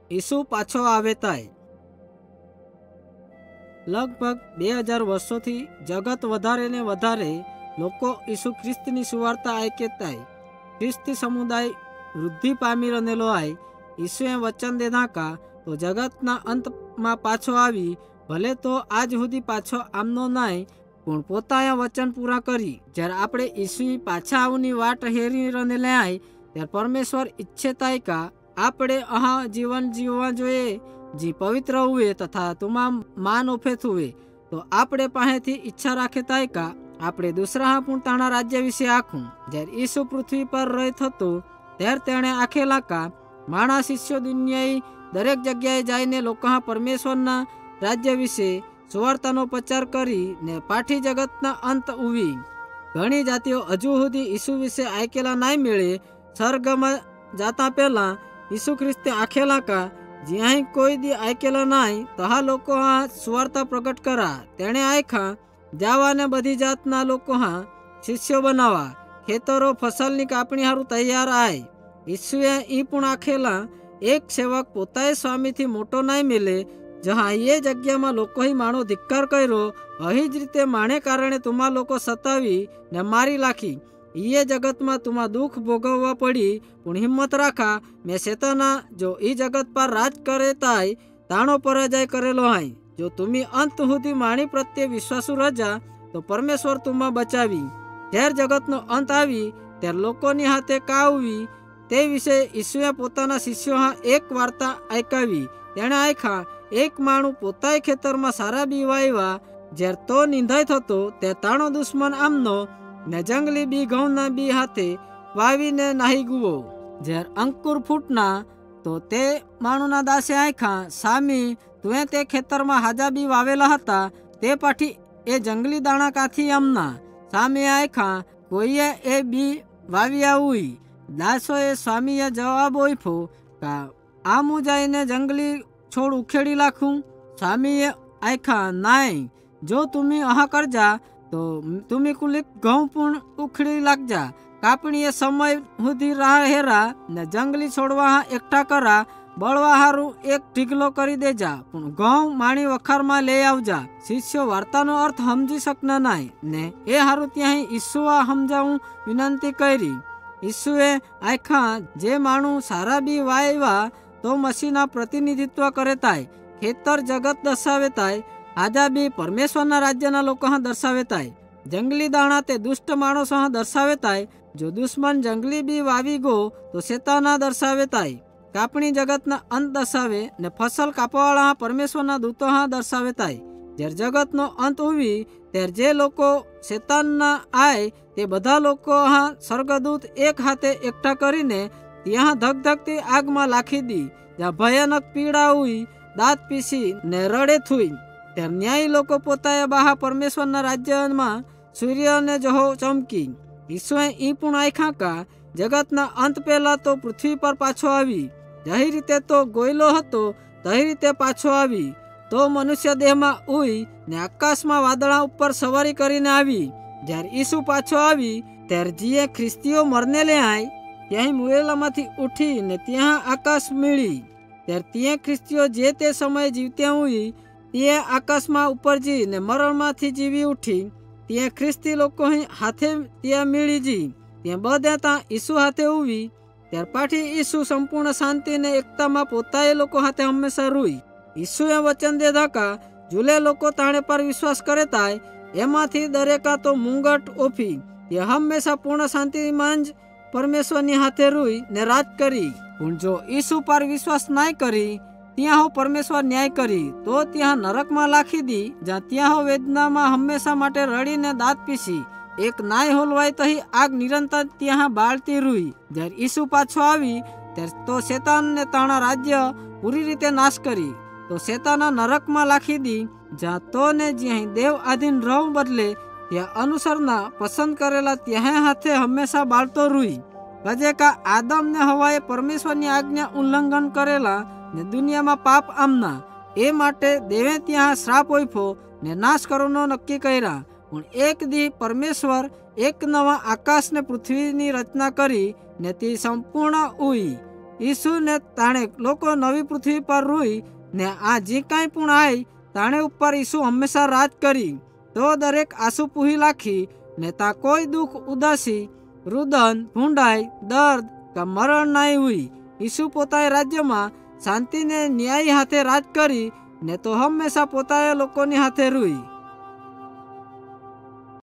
ઈસુ પાછો આવે તાય। લગભગ 2000 વર્ષોથી જગત વધારે ને વધારે લોકો ઈસુ ખ્રિસ્તની સુવાર્તા આયકેતાય। ખ્રિસ્તી સમુદાય વૃદ્ધિ પામી રહેલો આય। ઈસુએ વચન દેધા કા તો જગતના અંતમાં પાછો આવી, ભલે તો આજ સુધી પાછો આમનો નાય, પણ પોતાના વચન પૂરા કરી। જ્યારે આપણે ઈસુ પાછા આવની વાટ હેરી રહેલે આય ત્યારે પરમેશ્વર ઈચ્છેતાય કા આપણે અહા જીવન જીવવા જોઈએ જે પવિત્ર हुए તથા તમામ માન ઓફેત हुए। તો આપણે પાસેથી ઈચ્છા રાખે તાય કા આપણે દુસરા પૂર્ણતાના રાજ્ય વિશે આખું। જ્યારે ઈસુ પૃથ્વી પર રહેત હતો ત્યારે તેણે આખેલા કા માણા શિષ્યો દુનિયાએ દરેક જગ્યાએ જઈને લોકો પરમેશ્વરના રાજ્ય વિશે સુવાર્તાનો પ્રચાર કરી ને પાઠી જગતના અંત ઉવી। ઘણી જાતિઓ હજુ સુધી ઈસુ વિશે આયકેલા નાય મેળે સ્વર્ગમાં જાતા પહેલા ઈસુ ખ્રિસ્તે આખેલા કા જ્યાં કોઈ દી આયકેલા નાય તહા લોકો સુવાર્તા પ્રગટ કરા। તેણે આયખા જાવાને બધી જાતના લોકો શિષ્યો બનાવા। ખેતરો ફસલની કાપણી હારું તૈયાર આય। ઈસુએ ઈ પણ આખેલા એક સેવક પોતાએ સ્વામીથી મોટો નાય મેલે, જहाँ એ જગ્યામાં લોકોએ માણો ધિક્કાર કર્યો, અહીં જ રીતે માણે કારણે તુમા લોકો સતાવી ને મારી લાખી। એ જગતમાં તુમા દુઃખ ભોગવવા પડી, પણ હિંમત રાખા, મેં શેતાના જો એ જગત પર રાજ કરે તાય તાણો પરાજય કરેલો હાય। જો તુમી અંત સુધી માણી પ્રત્યે વિશ્વાસુ રજા તો પરમેશ્વર તુમા બચાવી। જ્યારે જગતનો અંત આવી ત્યારે લોકોની હાથે કાવવી તે વિશે ઈસુએ પોતાના શિષ્યો એક વાર્તા આયકાવી। તેણે આયખા એક માણું પોતાએ ખેતરમાં સારા બી વાવ્યા। જ્યારે તો નિંદાય થતો તે તાણો દુશ્મન આમનો ને જંગલી બી ઘઉંના બી હાથે વાવીને નાહી ગુવો। જ્યારે અંકુર ફૂટના તો તે માણુના દાસે આયખા સામી તુએ તે ખેતરમાં હાજા બી વાવેલા હતા તે પાછી એ જંગલી દાણા કાથી આમના સામે આયખા કોઈએ એ બી વાવ્યા ઉઈ। દાસોએ સ્વામીએ જવાબ ઓઈફો કા આમ જઈને જંગલી છોડ ઉખેડી લાખું। સ્વામીએ આયખા નાય, જો તુમી આહા કરજા તો તુમી કુલિક ઘઉં પણ ઉખડી લાગજા। કાપણીએ સમય સુધી રાહ હેરા ને જંગલી છોડવા એકઠા કરા, બળવા હારું એક ઢીગલો કરી દેજા, પણ ઘઉં માણી વખારમાં લઈ આવજા। શિષ્યો વાર્તાનો અર્થ સમજી શકના નાય ને એ હારું ત્યાં ઈસુએ સમજાવું વિનંતી કરી। ઈસુએ આયખા જે માણું સારા બી વાવ્યા તો મસીના પ્રતિનિધિત્વ કરે તાય, ખેતર જગત દર્શાવે તાય, આજા બી પરમેશ્વરના રાજ્યના લોકો દર્શાવે તાય, જંગલી દાણા તે દુષ્ટ માણસો દર્શાવે તાય। જો દુશ્મન જંગલી બી વાવી ગો તો શેતાના દર્શાવે તાય, કાપણી જગતના અંત દર્શાવે ને ફસલ કાપવાવાળા પરમેશ્વરના દૂતો દર્શાવે તાય। જ્યારે જગતનો અંત ઉવી ત્યારે જે લોકો શેતાનના આય તે બધા લોકો સ્વર્ગદૂત એક હાથે એકઠા કરીને ત્યાં ધગધગતી આગમાં લાખી દી, જ્યાં ભયાનક પીડા ઉઈ, દાંત પીસી ને રડે થુઈ। ત્યારે ન્યાયી લોકો પોતાએ બહાર પરમેશ્વરના રાજ્યમાં સૂર્યને જહો ચમકી। ઈસુએ ઈ પણ આયખા કા જગતના અંત પહેલા તો પૃથ્વી પર પાછો આવી, જહી રીતે તો ગોયલો હતો તહી રીતે પાછો આવી, તો મનુષ્ય દેહમાં ઉઈ ને આકાશમાં વાદળા ઉપર સવારી કરીને આવી। જ્યારે ઈસુ પાછો આવી ત્યારે જીએ ખ્રિસ્તીઓ મરને લે આય ત્યાં મુએલામાંથી ઉઠી ને ત્યાં આકાશ મેળી। ત્યારે ત્યાં ખ્રિસ્તીઓ જે તે સમયે જીવત્યા ઉઈ ત્યાં આકાશમાં ઉપર જી ને મરણમાંથી જીવી ઉઠી। ત્યાં ખ્રિસ્તી લોકો હાથે ત્યાં મેળી જી, ત્યાં બધા ત્યાં ઈસુ હાથે ઉવી। ત્યાર પાછી ઈસુ સંપૂર્ણ શાંતિ ને એકતામાં પોતાએ લોકો હાથે હંમેશા રૂઈ। ઈસુએ વચન દેધા કા જુલે લોકો તાણે પર વિશ્વાસ કરે તાય એમાંથી દરેકા તો મુંગટ ઓફી એ હંમેશા પૂર્ણ શાંતિમાં જ પરમેશ્વરની હાથે રૂઈ ને રાજ કરી। પણ જો ઈસુ પર વિશ્વાસ નાય કરી ત્યાં હો પરમેશ્વર ન્યાય કરી તો ત્યાં નરકમાં લાખી દી, જ્યાં ત્યાં હો વેદનામાં હંમેશા માટે રડીને દાંત પીસી એક નાય હોલવાય તહી આગ નિરંતર ત્યાં બાળતી રૂઈ। જ્યારે ઈસુ પાછો આવી ત્યારે તો શેતાનને તાણા રાજ્ય પૂરી રીતે નાશ કરી, તો શેતાના નરકમાં લાખી દી, જ્યાં તો ને જ્યાં દેવ આધીન રહું બદલે ત્યાં અનુસરના પસંદ કરેલા ત્યાં હાથે હંમેશા બાળતો રૂઈ। કજે કા આદમ ને હવાએ પરમેશ્વરની આજ્ઞા ઉલ્લંઘન કરેલા ને દુનિયામાં પાપ આમના, એ માટે દેવે ત્યાં શ્રાપ ઓઈફો ને નાશ કરવાનો નક્કી કર્યા। પણ એક દી પરમેશ્વર એક નવા આકાશ ને પૃથ્વીની રચના કરી ને તે સંપૂર્ણ ઉઈ ઈસુ ને તાણે લોકો નવી પૃથ્વી પર રૂઈ ને આ જે કાંઈ પણ આય તાણે ઉપર ઈસુ હંમેશા રાજ કરી તો દરેક આંસુ પૂહી લાખી ને તા કોઈ દુઃખ ઉદાસી રુદન ભૂંડાઈ દર્દ કે મરણ નહીં હુઈ ઈસુ પોતાએ રાજ્યમાં શાંતિને ન્યાય હાથે રાજ કરી ને તો હંમેશા પોતાએ લોકોની હાથે રૂઈ।